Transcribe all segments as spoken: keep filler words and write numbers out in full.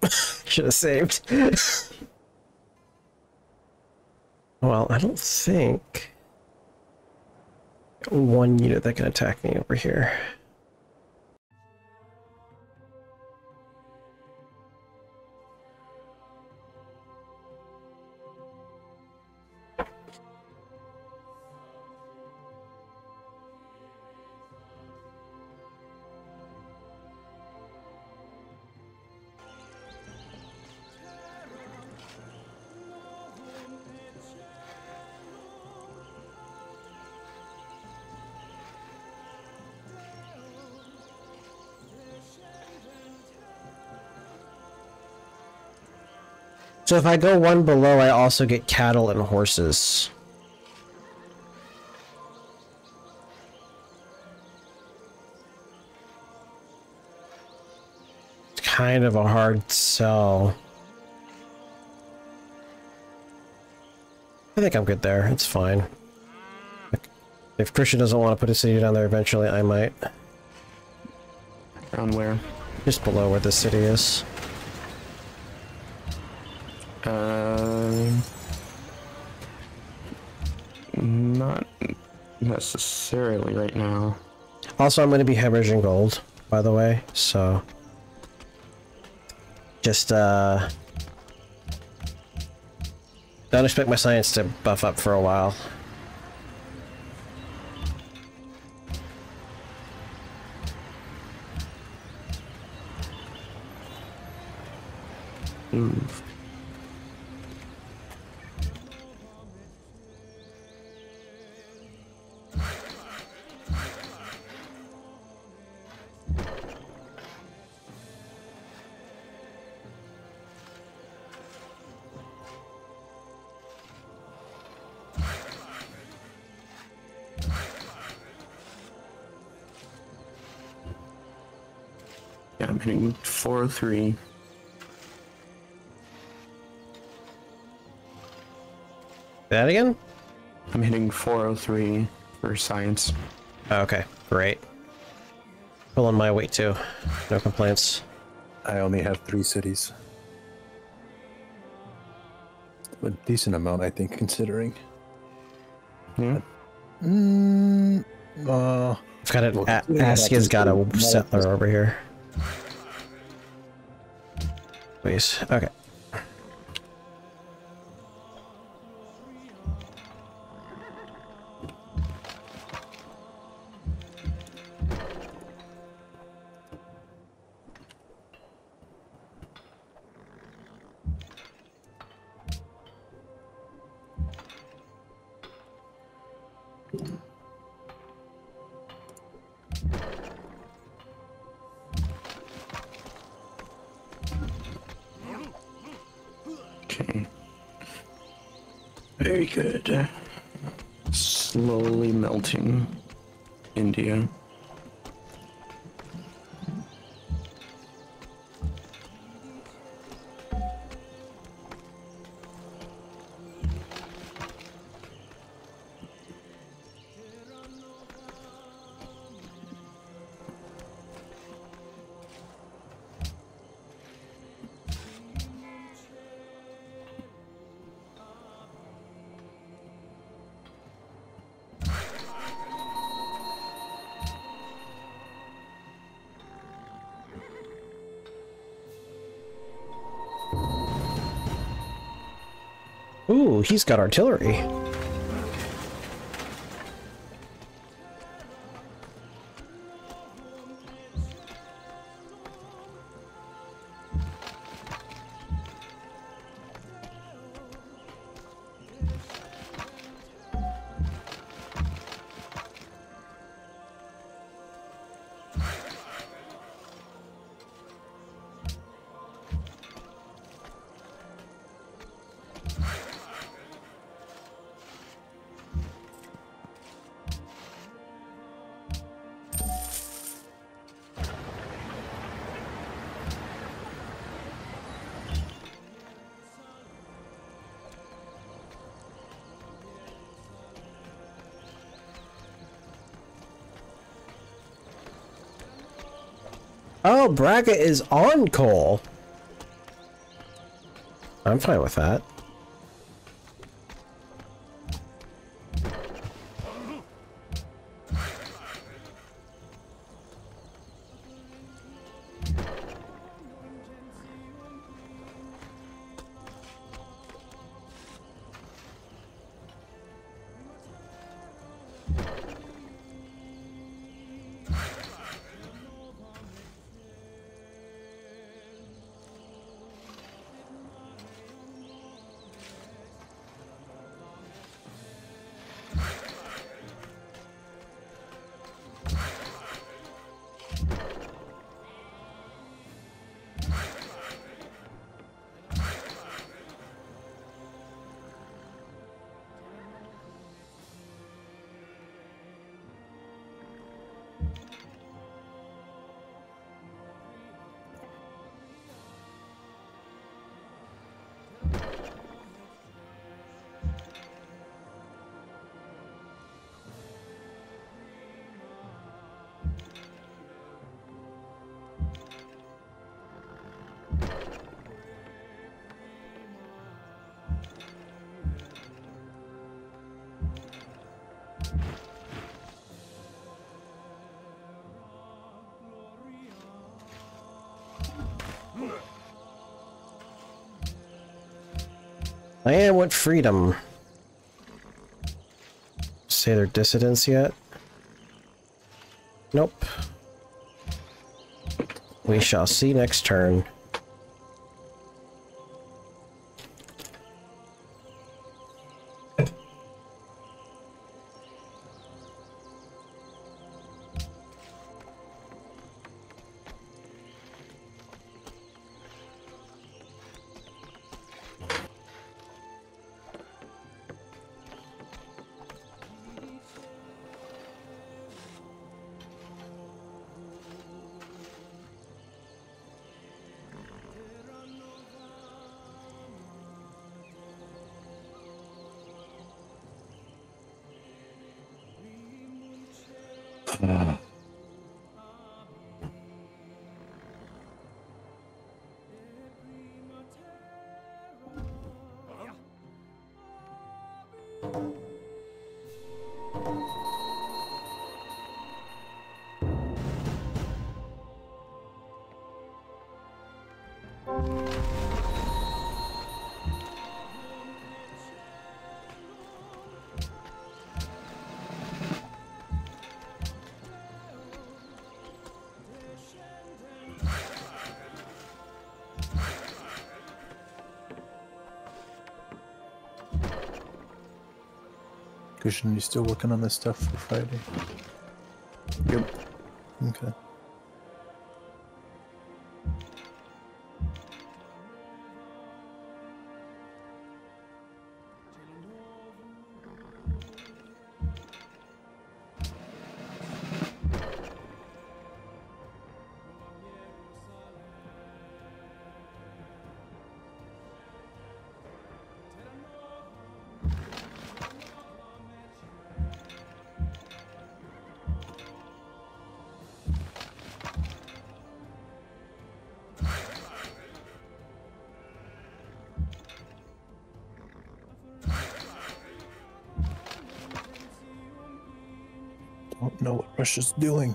Should have saved. Well, I don't think one unit that can attack me over here. So if I go one below, I also get cattle and horses. It's kind of a hard sell. I think I'm good there. It's fine. If Christian doesn't want to put a city down there eventually, I might. Around where? Just below where the city is. Uh, not necessarily right now. Also, I'm going to be hemorrhaging gold, by the way, so just uh, don't expect my science to buff up for a while. Ooh. Yeah, I'm hitting four oh three. That again? I'm hitting four oh three for science. Okay, great. Pulling my weight too. No complaints. I only have three cities. A decent amount, I think, considering. Yeah. Mm, uh, I've got an a Askia's got a settler over here. Please. Okay. Okay. Very good. Slowly melting India. Ooh, he's got artillery. Oh, Braga is on coal. I'm fine with that. I am with freedom. Say they're dissidents yet? Nope. We shall see next turn. Christian, you still working on this stuff for Friday? Yep. Okay. Don't know what Russia's doing.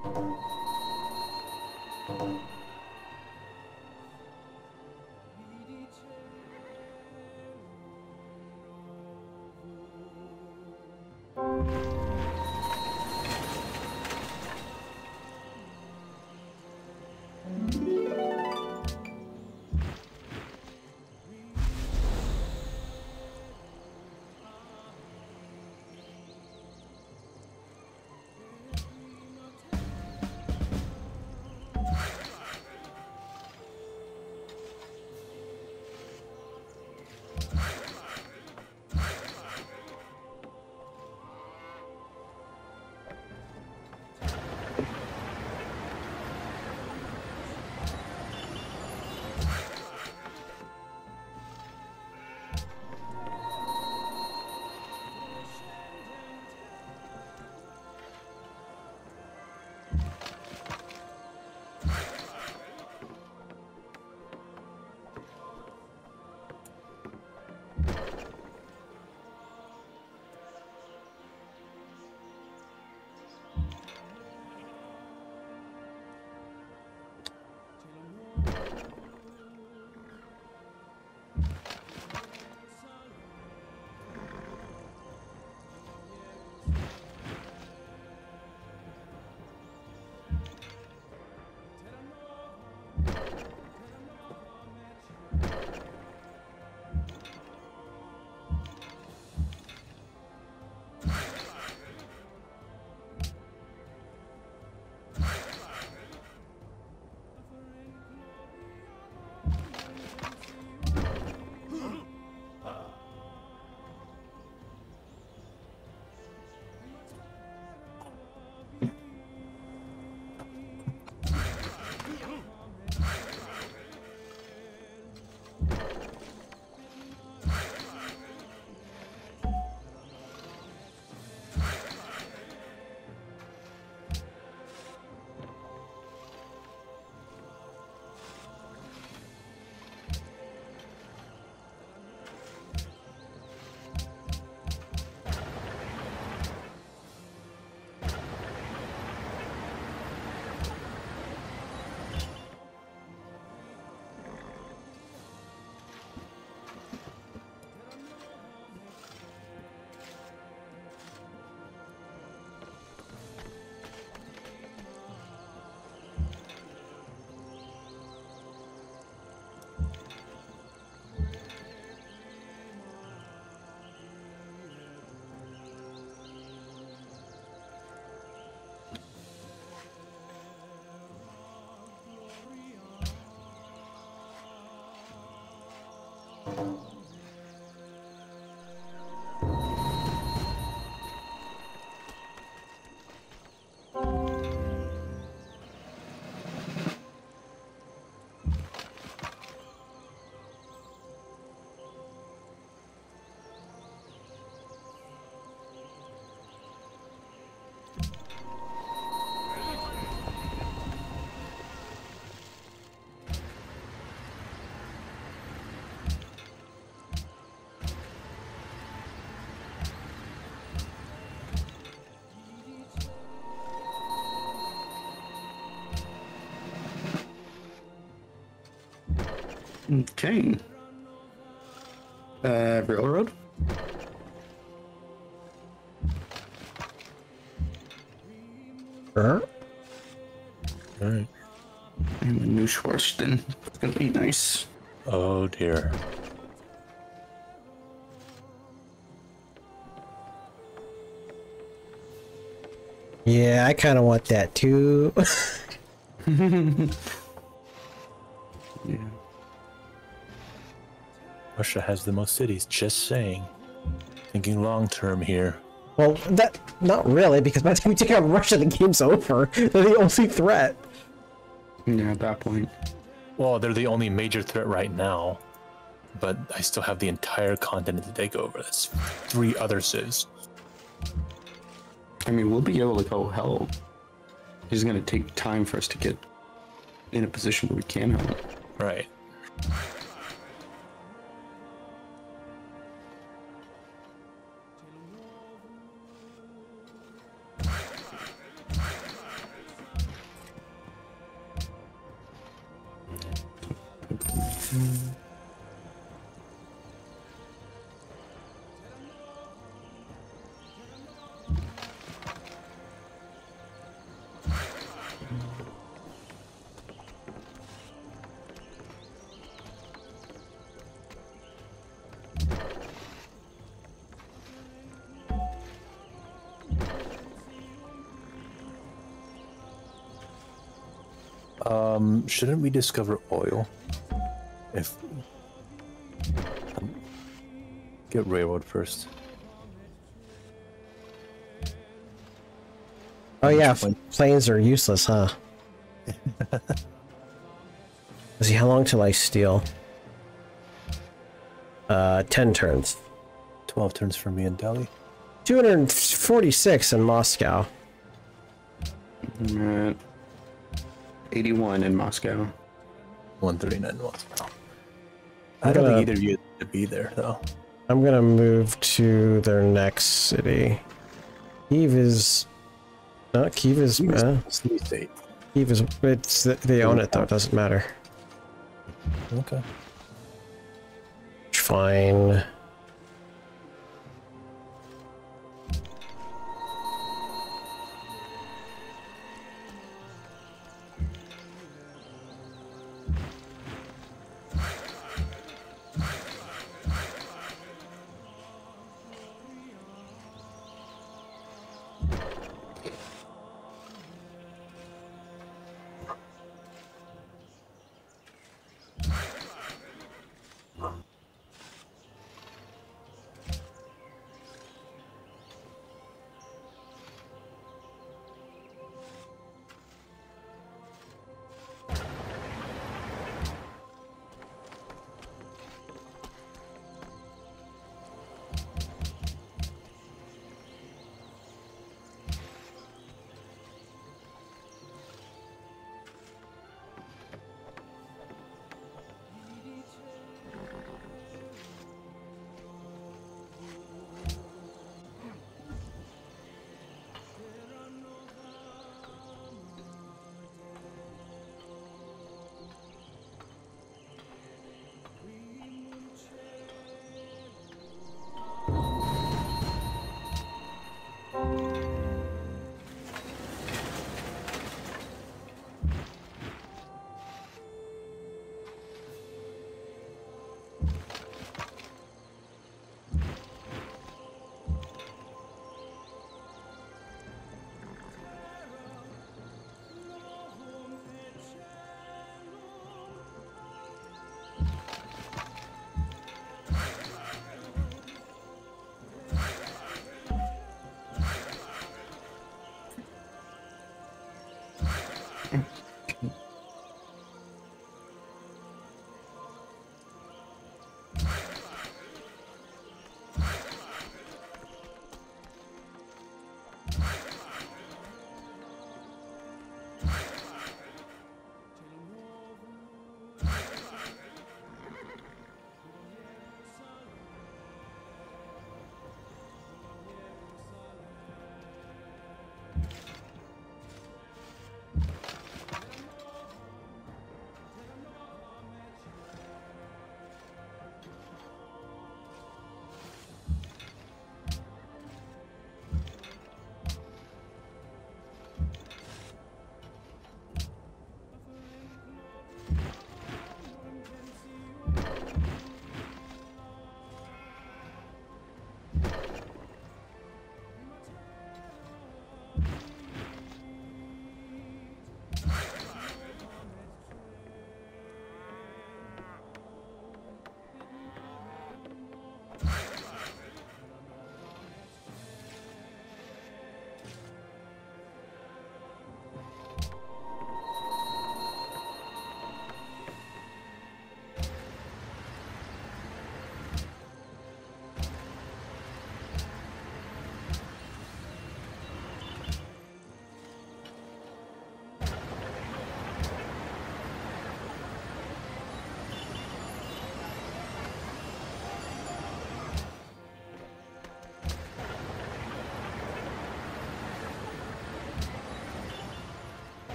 Okay. Uh, railroad. Sure. Alright. And a new Schwarzden. It's gonna be nice. Oh dear. Yeah, I kind of want that too. Yeah. Russia has the most cities, just saying. Thinking long term here. Well, that not really, because by the time we take out Russia, the game's over. They're the only threat. Yeah, at that point. Well, they're the only major threat right now. But I still have the entire continent to take over. That's three other civs. I mean, we'll be able to go help. It's just gonna take time for us to get in a position where we can help. Right. Um, shouldn't we discover oil? If um, get railroad first. Oh yeah, When- planes are useless, huh? Let's see, how long till I steal? Uh, ten turns. Twelve turns for me in Delhi. two hundred forty-six in Moscow. I'm at eighty-one in Moscow. One thirty-nine Moscow. I'm I don't gonna- think either of you need to be there though. I'm gonna move to their next city. Kyiv is... No, Kyiv is... Uh, City state. Kyiv is... It's, they own it though, it doesn't matter. Okay. Fine.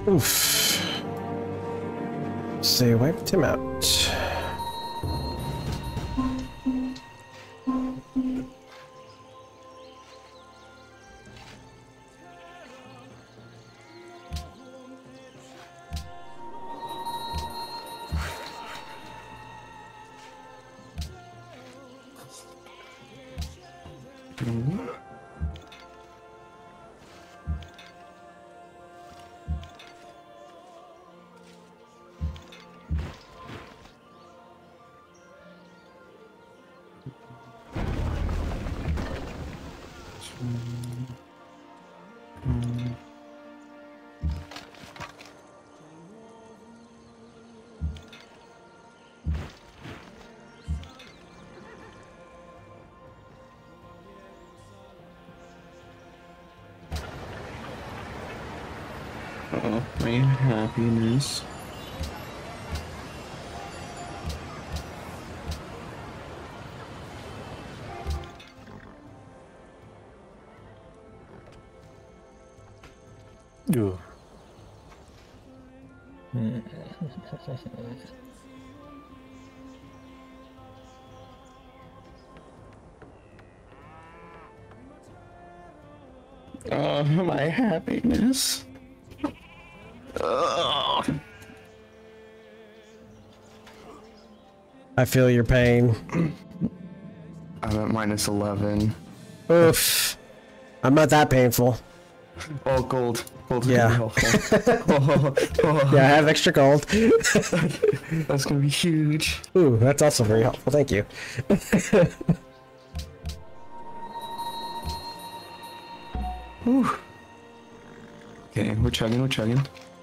Oof. So they wiped him out. Oh, my happiness. Ooh. Oh, my happiness. Ugh. I feel your pain. I'm at minus eleven. Oof. I'm not that painful. Oh, gold. Gold's Yeah. gonna be helpful. oh, oh. Yeah, I have extra gold. That's gonna be huge. Ooh, that's also very helpful. Thank you. Whew. Okay, we're chugging, we're chugging.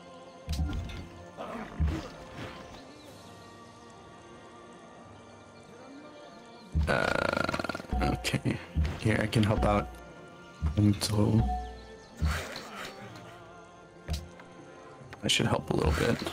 Uh, okay. Here, I can help out until... I should help a little bit.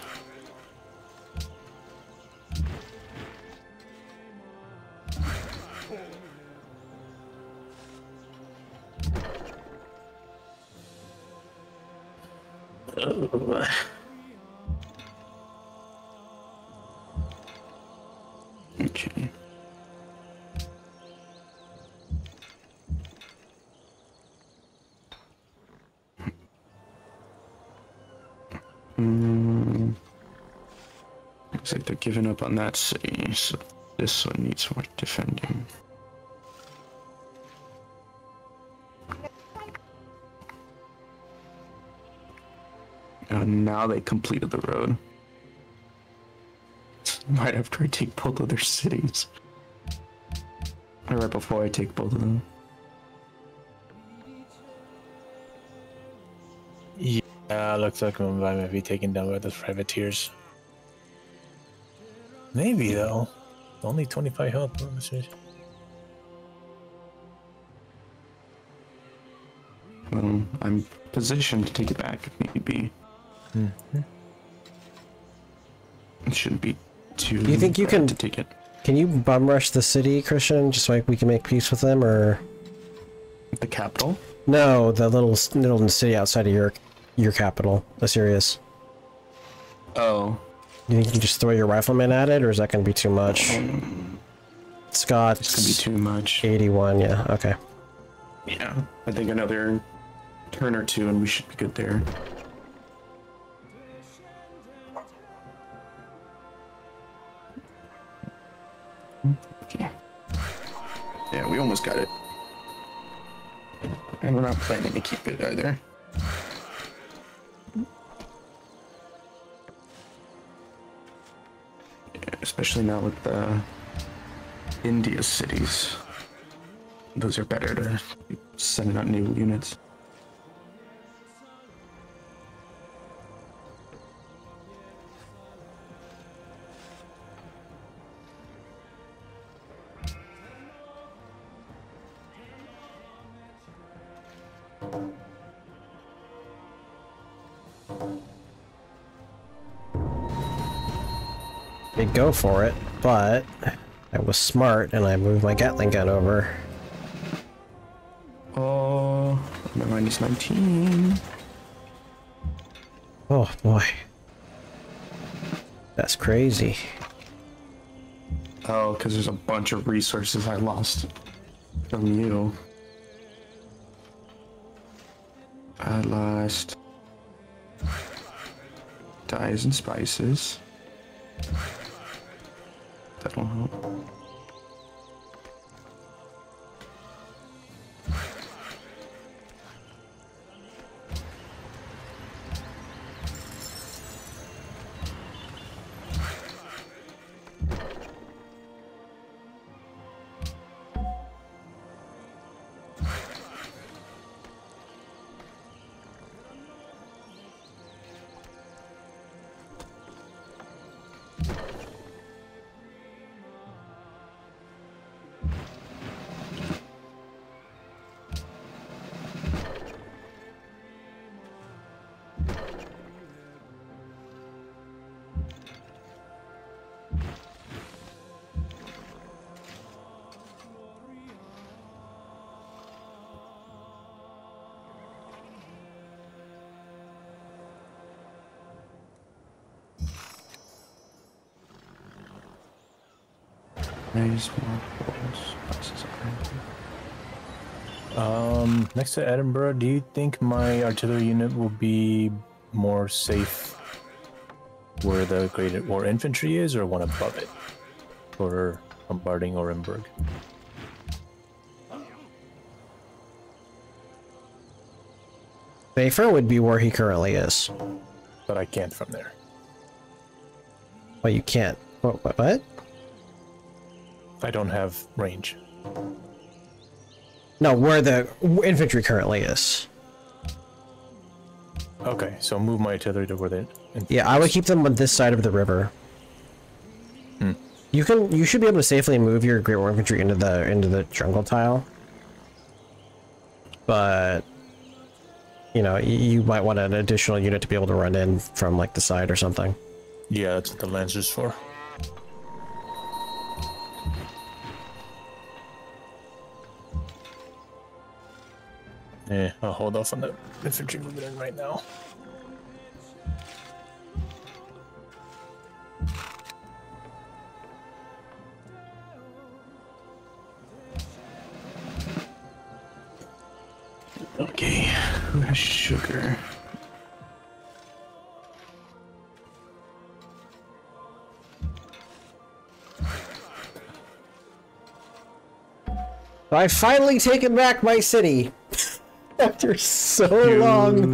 Okay. Mm. Looks like they're giving up on that city, so this one needs more defending. And now they completed the road. Right after I take both of their cities. Or right before I take both of them. Yeah, looks like Mumbai might be taken down by those privateers. Maybe though. Only twenty-five health. Well, I'm positioned to take it back if need be. Mm-hmm. It shouldn't be too Do you think you bad can- to take it. Can you bum rush the city, Christian, just so like we can make peace with them, or The capital? no? The little little city outside of your your capital, Assyrius. Oh. You think you can just throw your riflemen at it, or is that going to be too much? Scott's It's gonna be too much. eighty-one. Yeah. Okay. Yeah. I think another turn or two and we should be good there. Okay. Yeah, we almost got it. And we're not planning to keep it either. Yeah, especially now with the India cities. Those are better to send out new units. They go for it, but I was smart and I moved my Gatling gun over. Oh, I'm at minus nineteen. Oh boy. That's crazy. Oh, because there's a bunch of resources I lost from you. I lost dyes and spices. That'll help. Raise more balls. Spices are Um, next to Edinburgh, do you think my artillery unit will be more safe where the Great War Infantry is, or one above it for bombarding Orenburg? Safer would be where he currently is. But I can't from there. Well, you can't. What? What? what? I don't have range. No, where the infantry currently is. Okay, so move my artillery to where they. Yeah, I would keep them on this side of the river. Hmm. You can. You should be able to safely move your Great War Infantry into the into the jungle tile. But you know, you, you might want an additional unit to be able to run in from like the side or something. Yeah, that's what the Lancers for. Yeah, I'll hold off on the infantry moving in right now. Okay, who has sugar? I've finally taken back my city. After so Huge. long.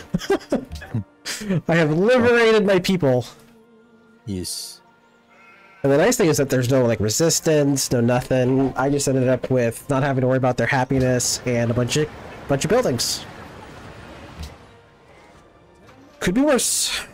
I have liberated my people. Yes. And the nice thing is that there's no like resistance, no nothing. I just ended up with not having to worry about their happiness and a bunch of bunch of buildings. Could be worse.